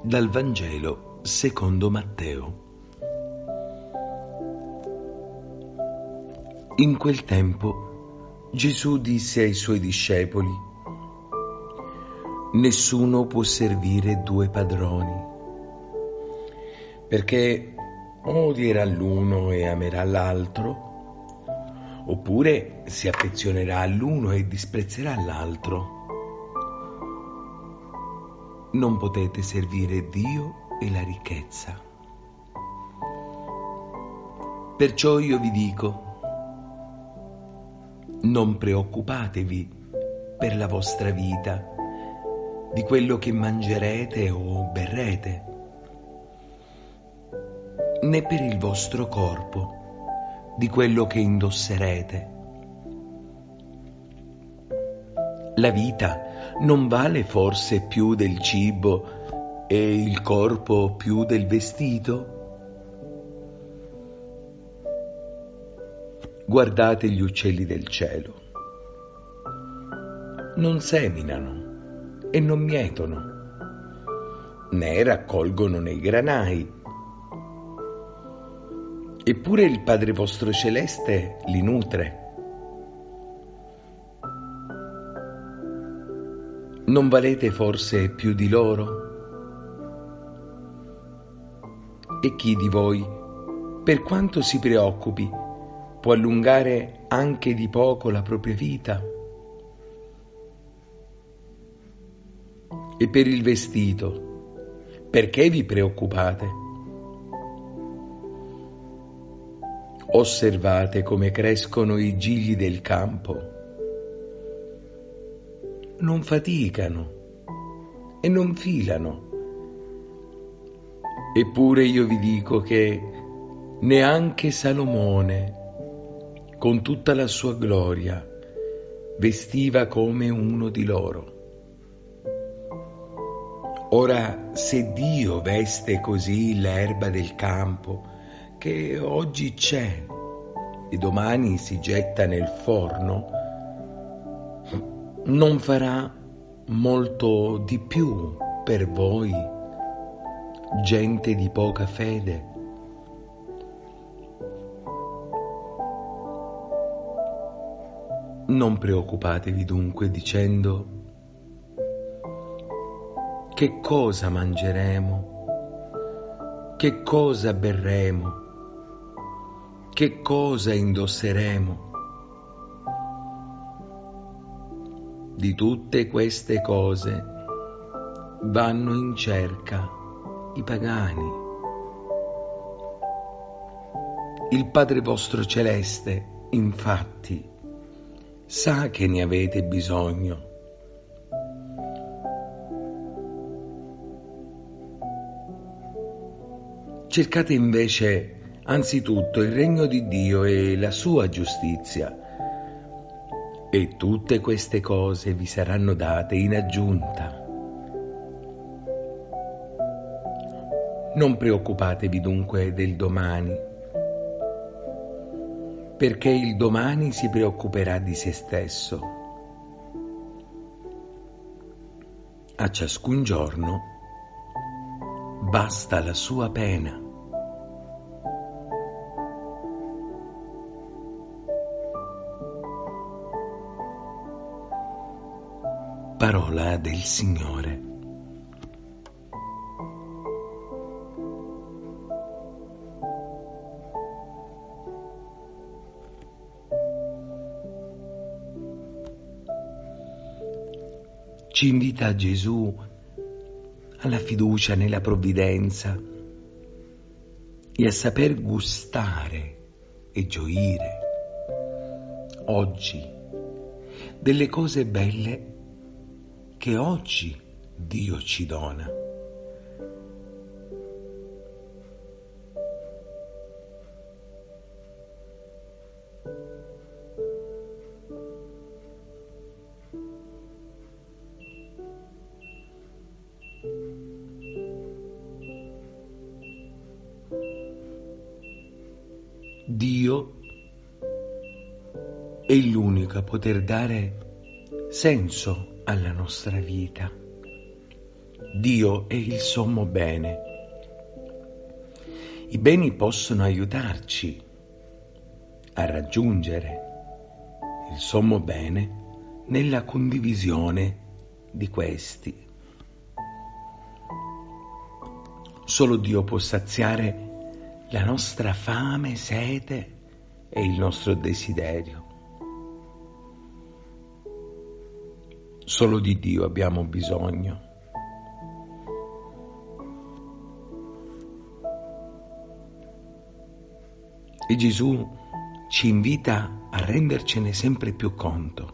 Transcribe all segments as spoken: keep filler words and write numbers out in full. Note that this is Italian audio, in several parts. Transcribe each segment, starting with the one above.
Dal Vangelo secondo Matteo. In quel tempo Gesù disse ai suoi discepoli: nessuno può servire due padroni, perché o odierà l'uno e amerà l'altro, oppure si affezionerà all'uno e disprezzerà l'altro. Non potete servire Dio e la ricchezza. Perciò io vi dico: non preoccupatevi per la vostra vita, di quello che mangerete o berrete, né per il vostro corpo, di quello che indosserete. La vita non vale forse più del cibo e il corpo più del vestito? Guardate gli uccelli del cielo. Non seminano e non mietono, né raccolgono nei granai. Eppure il Padre vostro celeste li nutre. Non valete forse più di loro? E chi di voi, per quanto si preoccupi, può allungare anche di poco la propria vita? E per il vestito, perché vi preoccupate? Osservate come crescono i gigli del campo. Non faticano e non filano. Eppure io vi dico che neanche Salomone, con tutta la sua gloria, vestiva come uno di loro. Ora, se Dio veste così l'erba del campo, che oggi c'è e domani si getta nel forno, non farà molto di più per voi, gente di poca fede? Non preoccupatevi dunque dicendo: che cosa mangeremo? Che cosa berremo? Che cosa indosseremo? Di tutte queste cose vanno in cerca i pagani. Il Padre vostro celeste, infatti, sa che ne avete bisogno. Cercate invece anzitutto il regno di Dio e la sua giustizia, e tutte queste cose vi saranno date in aggiunta. Non preoccupatevi dunque del domani, perché il domani si preoccuperà di se stesso. A ciascun giorno basta la sua pena. Parola del Signore. Ci invita Gesù alla fiducia nella provvidenza e a saper gustare e gioire oggi delle cose belle che oggi Dio ci dona. Dio è l'unico a poter dare senso alla nostra vita. Dio è il sommo bene. I beni possono aiutarci a raggiungere il sommo bene nella condivisione di questi. Solo Dio può saziare la nostra fame, sete e il nostro desiderio. Solo di Dio abbiamo bisogno. E Gesù ci invita a rendercene sempre più conto.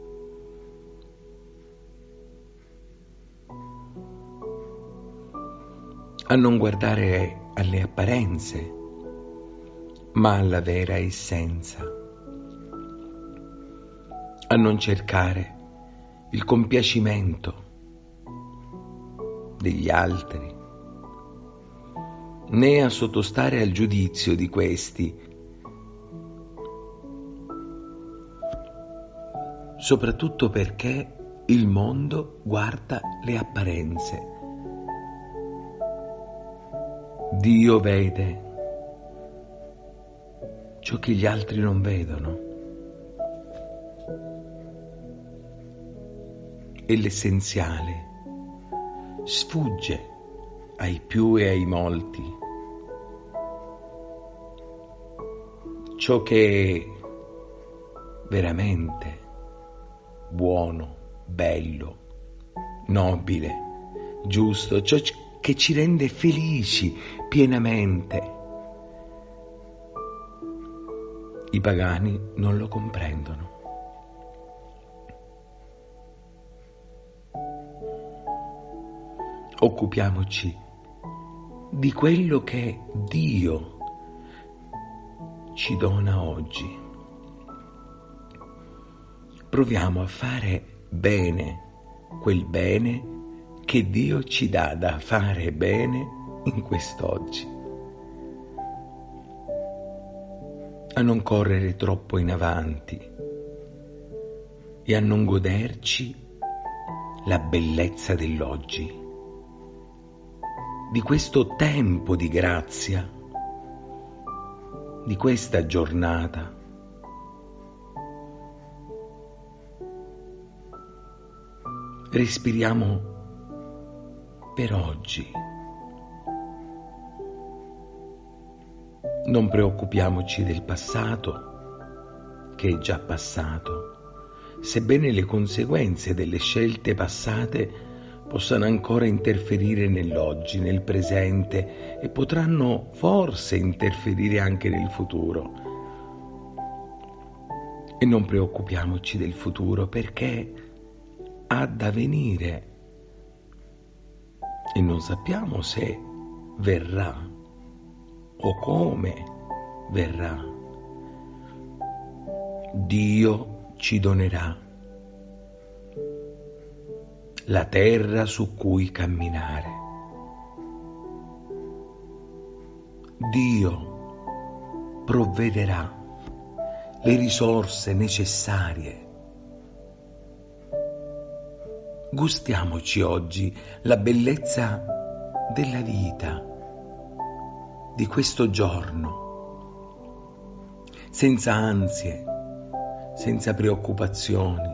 A non guardare alle apparenze, ma alla vera essenza. A non cercare il compiacimento degli altri, né a sottostare al giudizio di questi, soprattutto perché il mondo guarda le apparenze. Dio vede ciò che gli altri non vedono. E l'essenziale sfugge ai più e ai molti. Ciò che è veramente buono, bello, nobile, giusto, ciò che ci rende felici pienamente. I pagani non lo comprendono. Occupiamoci di quello che Dio ci dona oggi. Proviamo a fare bene quel bene che Dio ci dà da fare bene in quest'oggi. A non correre troppo in avanti e a non goderci la bellezza dell'oggi, di questo tempo di grazia, di questa giornata. Respiriamo per oggi. Non preoccupiamoci del passato, che è già passato, sebbene le conseguenze delle scelte passate possano ancora interferire nell'oggi, nel presente e potranno forse interferire anche nel futuro. E non preoccupiamoci del futuro perché ha da venire e non sappiamo se verrà o come verrà. Dio ci donerà la terra su cui camminare. Dio provvederà le risorse necessarie. Gustiamoci oggi la bellezza della vita, di questo giorno, senza ansie, senza preoccupazioni,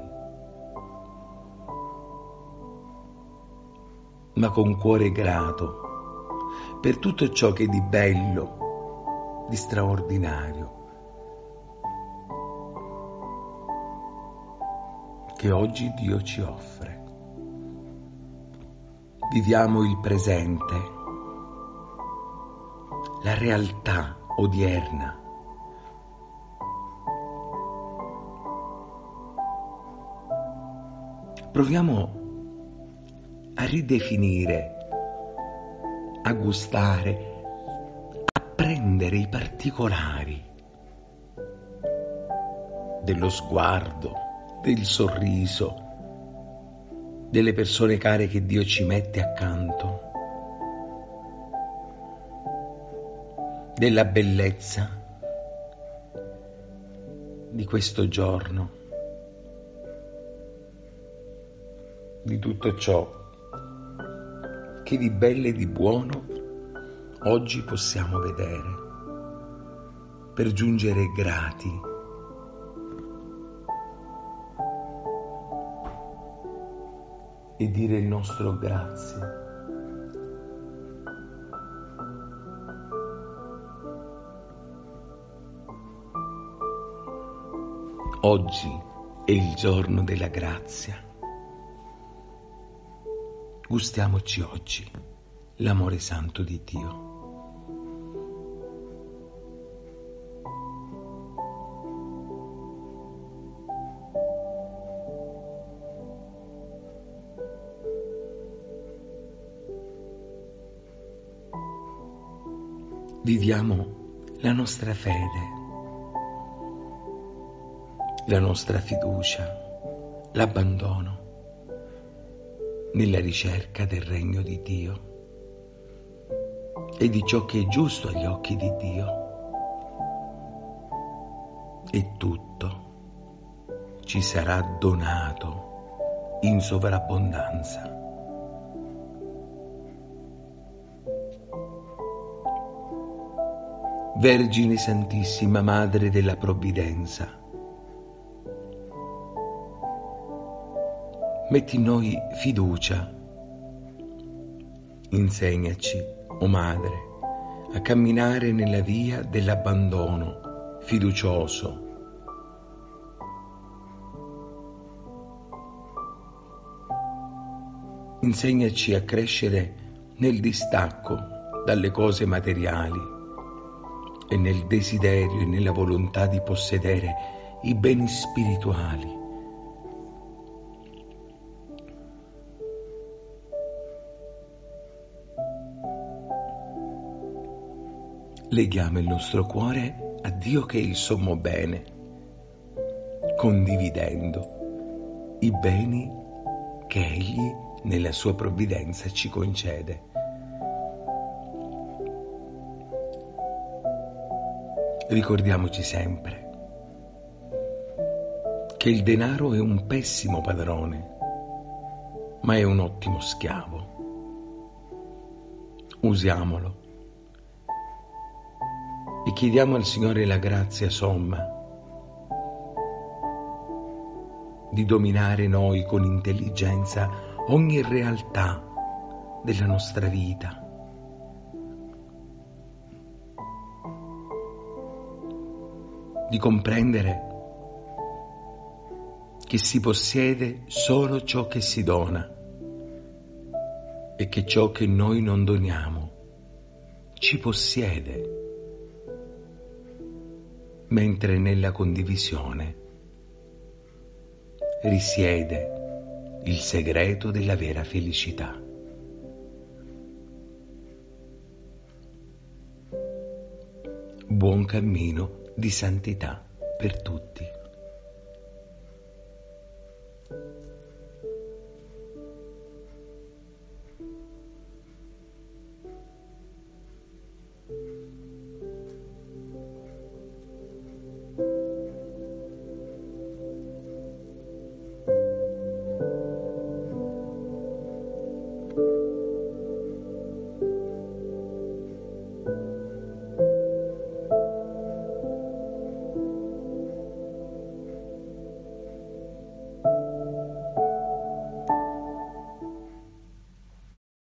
ma con cuore grato per tutto ciò che è di bello, di straordinario, che oggi Dio ci offre. Viviamo il presente, la realtà odierna. Proviamo a ridefinire, a gustare, a prendere i particolari dello sguardo, del sorriso, delle persone care che Dio ci mette accanto, della bellezza di questo giorno, di tutto ciò che di bello e di buono oggi possiamo vedere, per giungere grati e dire il nostro grazie. Oggi è il giorno della grazia. Gustiamoci oggi l'amore santo di Dio. Viviamo la nostra fede, la nostra fiducia, l'abbandono nella ricerca del regno di Dio e di ciò che è giusto agli occhi di Dio. E tutto ci sarà donato in sovrabbondanza. Vergine Santissima, Madre della Provvidenza, metti in noi fiducia, insegnaci, o Madre, a camminare nella via dell'abbandono fiducioso. Insegnaci a crescere nel distacco dalle cose materiali e nel desiderio e nella volontà di possedere i beni spirituali. Leghiamo il nostro cuore a Dio che è il sommo bene, condividendo i beni che Egli nella sua provvidenza ci concede. Ricordiamoci sempre che il denaro è un pessimo padrone, ma è un ottimo schiavo. Usiamolo e chiediamo al Signore la grazia somma di dominare noi con intelligenza ogni realtà della nostra vita, di comprendere che si possiede solo ciò che si dona e che ciò che noi non doniamo ci possiede, mentre nella condivisione risiede il segreto della vera felicità. Buon cammino di santità per tutti.